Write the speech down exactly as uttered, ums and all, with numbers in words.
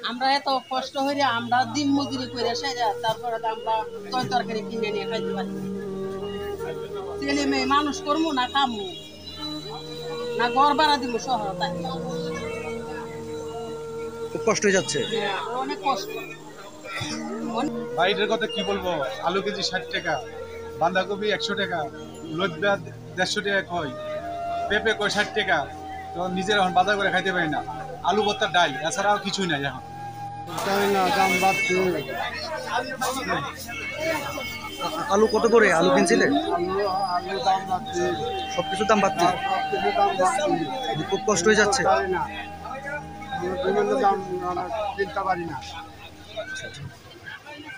আমরা এত কষ্ট হইলে আমরা দিন মজুরি করে সেরা তারপরে আমরা তয় তরকারি কিনে নিয়ে খাইতে পারি। ছেলে মেয়ে মানুষ করবো না খামু না ঘর ভাড়া দিব শহর থাকি। খুব কষ্ট হয়ে যাচ্ছে, অনেক কষ্ট। বাইরের কথা কি বলবো, আলু কেজি ষাট টাকা, বাঁধাকপি একশো টাকা, লজ্জা দেড়শো টাকা কয়, পেঁপে কয় ষাট টাকা। তো নিজের এখন বাজার করে খাইতে পারি না, আলু ভর্তা ডাল এছাড়াও কিছুই নাই এখন। দাম বাড়ছে। আলু কত করে আলু কিনছিলে? আলু দাম বাড়ছে, সবকিছুর দাম বাড়ছে, সবকিছু দাম বাড়ছে। খুব কষ্ট হয়ে যাচ্ছে। পারি না, বিভিন্ন দাম আমরা কিনতে পারি না। আচ্ছা আচ্ছা।